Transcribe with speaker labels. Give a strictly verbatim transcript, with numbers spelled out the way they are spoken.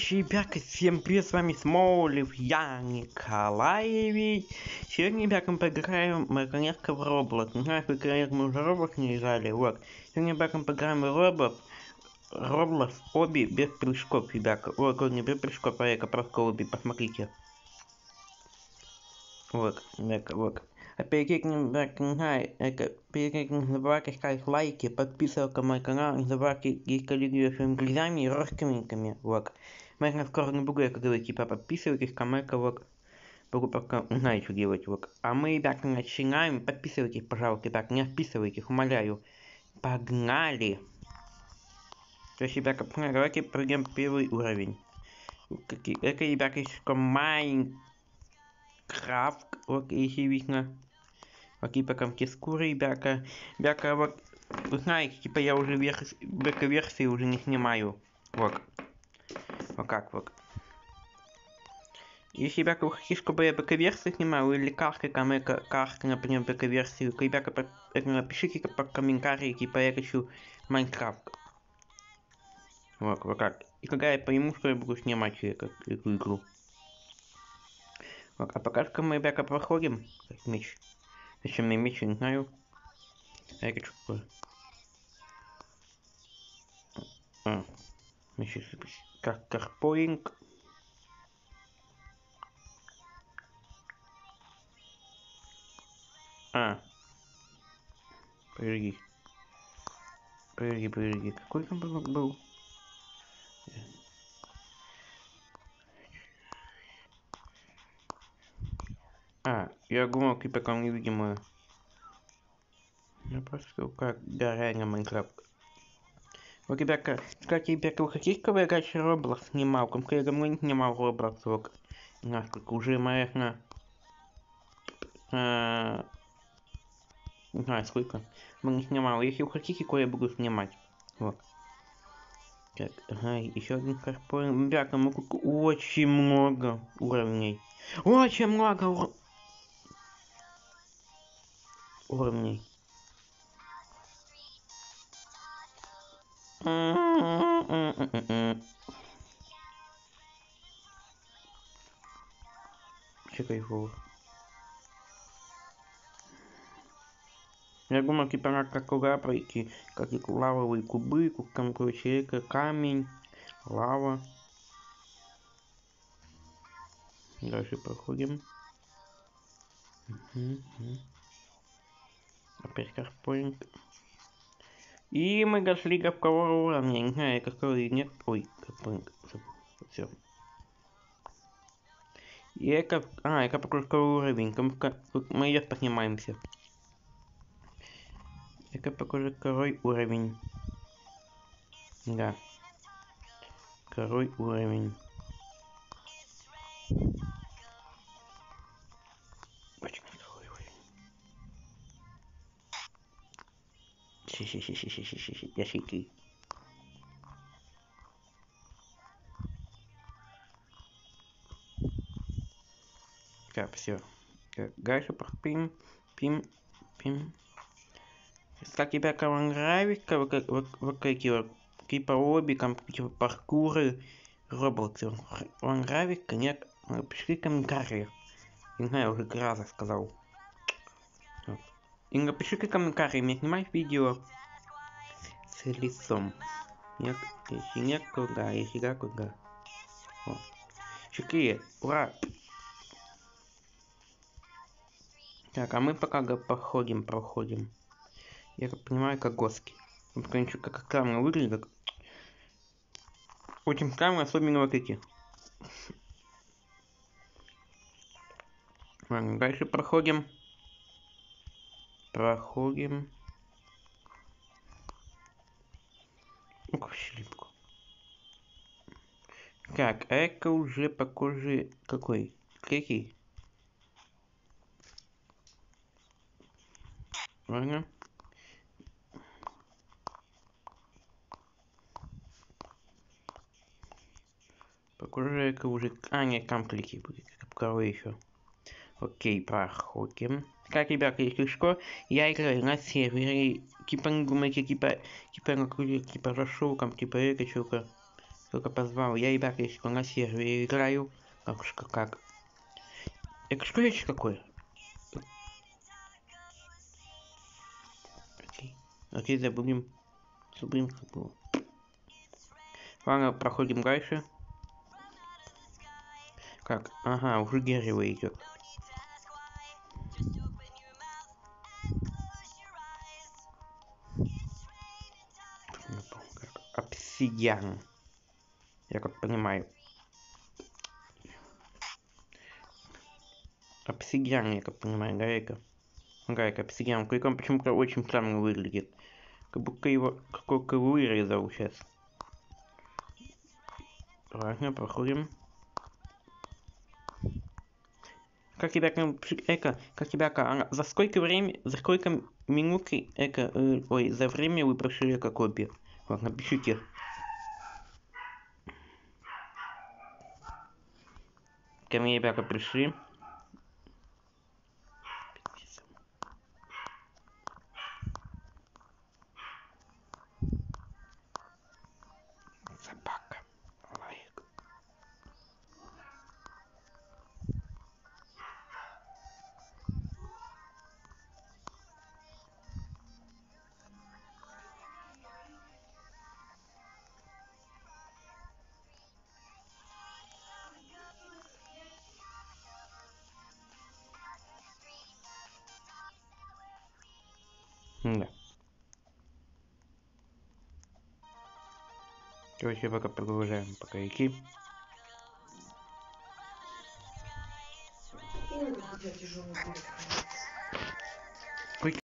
Speaker 1: Короче, ребята, всем привет, с вами Смолив, я Николаевич. Сегодня, ребята, мы поиграем наконец-то в Roblox. Не знаю, сколько лет мы уже Roblox не играли, вот. Сегодня, ребята, мы поиграем в Roblox. Roblox обе без прыжков, ребята. Вот, не без прыжков, а это просто обе, посмотрите. Вот, ребята, вот. А перед этим, ребята, не знаю, это, перед этим не забывайте ставить лайки, подписываться на мой канал, не забывайте делиться своими друзьями и родственниками, вот. Можно скоро не буду, как говорить, типа, подписывайтесь, комментка, вот. Буду пока не знаю, что делать, вот. А мы, ребята, начинаем, подписывайтесь, пожалуйста, ребята, не отписывайтесь, умоляю. Погнали! То есть, ребята, давайте пройдем первый уровень. Это, ребята, еще Майнкрафт, вот, если видно. Вот типа там скуры, бяка, бяка, вот, вы знаете, типа я уже верх, бэка-версии уже не снимаю, вот, вот как вот. Если бяка вы хотите, чтобы я бэка-версии снимал, или карты, там, эко, карты, например, бэка-версию, то, ребята, напишите по комментарии, типа я хочу Майнкрафт. Вот, вот как. И когда я пойму, что я буду снимать эту, эту игру. Вот, а пока что мы, ребята, проходим, как меч. Зачем мне меч, не знаю. А это что такое? А, меч, как карпоинг. А. Подожди. Подожди, подожди. Какой там был? был? А, я думал, типа там невидимая. Я просто как, да, реально Майнкрафт. Вот, ребята, кстати, ребята, вы хотите, чтобы я раньше Roblox снимал? Там я давно не снимал Roblox, вот. Насколько уже, наверное... А, не знаю, сколько. Мы не снимал. Если вы хотите, то я буду снимать. Вот. Так, ага, еще один карпоинг. Ребята, мы тут очень много уровней. Очень много ур... уровней. Че кайфово. Я думал, типа, надо как куда пройти, как и лавовые кубы, там, короче, камень, лава. Дальше проходим. Угу, угу. Опять карпоинг. И мы дошли до второго уровня, не знаю, какой нет. Ой, карпоинг. Все. И это... А, это пока второй уровень, мы сейчас поднимаемся. Это пока второй уровень. Да. Второй уровень. Щи-щи-щи-щи-щи-щи-щи, ящики. Так, все. Дальше пим, пим, пим. Как ребята, вам нравится, вот, вот, вот эти вот, типа обе, там, типа паркуры, роботы. Вам нравится, нет? Напишите комментарии. Не знаю, уже раза сказал. Вот. И напишите комментарии, мне снимать видео с лицом. Нет, если нет, куда, если да, куда. Вот. Четыре, ура! Так, а мы пока походим, проходим. Я так понимаю, как госки. Вот, конечно, как странно выглядит. Очень странно, особенно вот эти. Ладно, дальше проходим. Проходим. Ух, шлипку. Так, а это уже похоже... Какой? Третий? Ладно. Похоже, это уже... А, нет, там клики будет. Второй еще. Окей, проходим. Как, ребята, если что, я играю на сервере. Типа, не думайте, типа, типа, на какой-то, типа, зашел, там, типа, это, что-то. только позвал. Я, ребята, если на сервере играю. Как, как? Экшклэч какой? Окей. Окей, забудем. Забудем, что было. Ладно, проходим дальше. Как? Ага, уже Герри идет. Обсидиан. Я как понимаю. Обсидиан, я как понимаю, гайка. Гайка, обсидиан. Прикольно, почему-то очень странно выглядит. Как будто его какой-то вырезал сейчас. Ладно, проходим. Как тебя, эко, как тебя, а, за сколько времени, за сколько минут, эко, э, ой, за время вы прошли эко копию? Ладно, пишите. Ко мне, ребята, пришли. Собака. Лайк. Да. Короче, пока прогружаем пока идти.